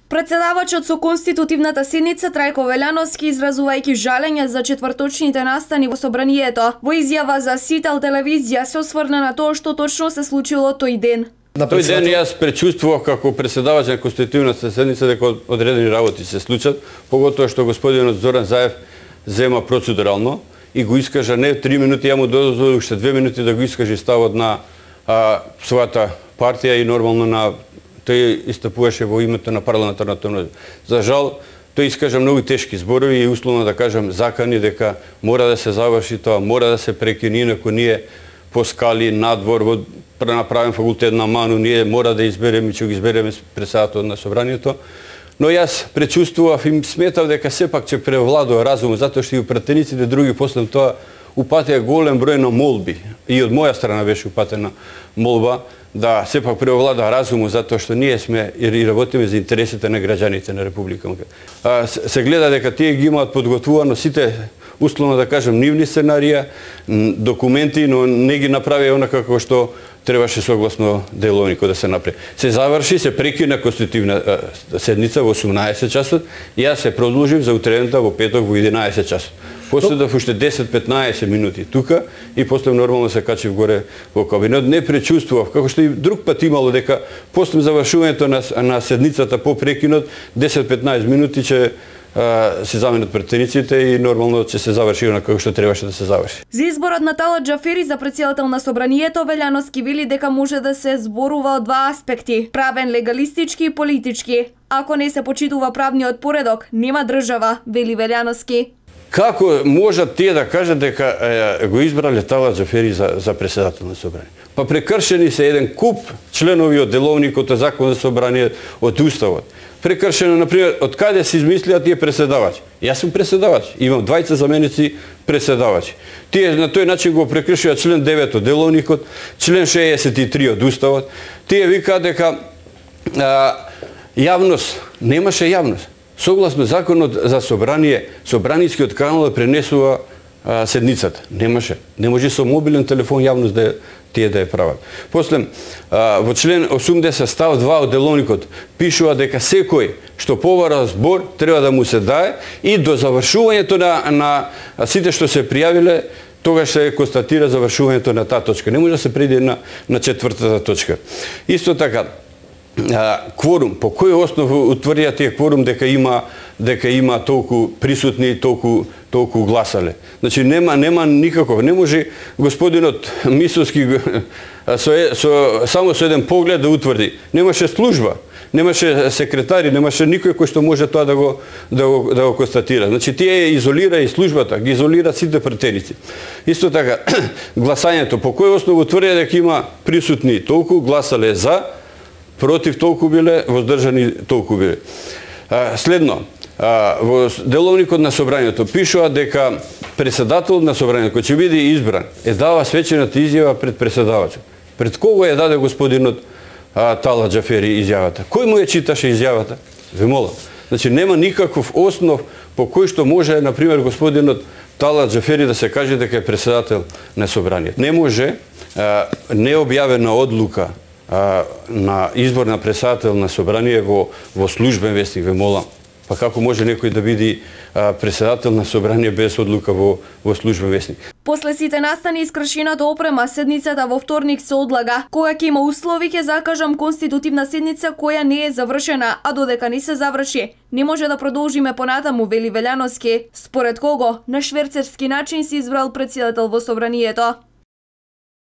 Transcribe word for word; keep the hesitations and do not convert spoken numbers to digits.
Председавачот со конститутивната седница Трајко Велјановски, изразувајќи жалење за четврточните настани во собранието, во изјава за Сител телевизија се осврна на тоа што точно се случило тој ден. На тој ден јас пречувствував како председавач на конститутивната седница дека одредени работи се случат, поготоа што господинот Зоран Заев зема процедурално и го искажа не три минути, ја му дозволив уште две минути да го искаже ставот на а, својата партија и нормално на тој истапуваше во името на парламентарната мнозинство. За жал, тој искажа многу тешки зборови и условно да кажам закани дека мора да се заврши тоа, мора да се прекини, инаку ние по скали надвор во направен факултет на Ману, ние мора да избереме, ќе го избереме председател на собранието. Но јас пречувствував и сметав дека сепак ќе превладува разумот, затоа што и пратениците други после тоа упатеа голем број на молби. И од моја страна беше упатена молба да сепак превлада разумот, затоа што ние сме и работиме за интересите на граѓаните на Република Македонија. Се гледа дека тие ги имаат подготвувано сите, условно да кажем, нивни сценарија, документи, но не ги направи онака како што требаше согласно деловникот да се направи. Се заврши, се прекина конститутивна седница во осумнаесет часот и јас се продолжив за утредента во петок во единаесет часот. После да уште десет-петнаесет минути тука и после нормално се качив горе во кабинет. Не пречувствував, како што и друг пат имало, дека после завршувањето на, на седницата по прекинот десет-петнаесет минути ќе се заменат пратениците и нормално ќе се заврши на како што требаше да се заврши. За изборот на Талат Џафери за претседател на собранието, Велјановски вели дека може да се зборува од два аспекти: правен, легалистички и политички. Ако не се почитува правниот поредок, нема држава, вели Велјановски. Како можат тие да кажат дека е, го избрале Талат Џафери за, за председател на собрание? Па прекршени се еден куп членови од деловникот, од закон за собрание, од уставот. Прекршено, например, од каде се измислија тие преседавачи? Јас сум преседавач, имам двајца заменици преседавачи. Тие на тој начин го прекршија член девет од деловникот, член шеесет и три од уставот. Тие викаат дека а, јавност, немаше јавност. Согласно законот за собрание, собранискиот канал да пренесува а, седницата. Немаше. Не може со мобилен телефон јавност да тие да ја прават. После, а, во член осумдесет став два од деловникот пишува дека секој што побара збор треба да му се дае и до завршувањето на, на сите што се пријавиле, тогаш се констатира завршувањето на таа точка. Не може да се преди на, на четвртата точка. Исто така, а, кворум, по кој основ утврдија тие кворум дека има дека има толку присутни и толку толку гласале. Значи нема нема никаков, не може господинот Мисовски со, со само со еден поглед да утврди. Немаше служба, немаше секретари, немаше никој кој што може тоа да го да го, да го констатира. Значи тие изолира и службата, ги изолира сите пратеници. Исто така гласањето, по кој основ утврдија дека има присутни толку, гласале за, против толку биле, воздржани толку биле. Следно, во деловникот на собранието пишува дека председател на собранието кој ќе биде избран е дава свечената изјава пред председавачот. Пред кого ја даде господинот а, Талат Џафери изјавата? Кој му ја читаше изјавата? Ве молам. Значи нема никаков основ по кој што може, на пример, господинот Талат Џафери да се каже дека е председател на собранието. Не може а, необјавена одлука а, на избор на председател на собрание во во службен вестник, ве молам. Па како може некој да биде председател на собрание без одлука во, во службен вестник? После сите настани и скршената опрема, седницата во вторник се одлага. Кога ќе има услови, ќе закажам конститутивна седница која не е завршена, а додека не се заврши, не може да продолжиме понатаму, вели Велјановски. Според кого на шверцерски начин се избрал председател во собранието.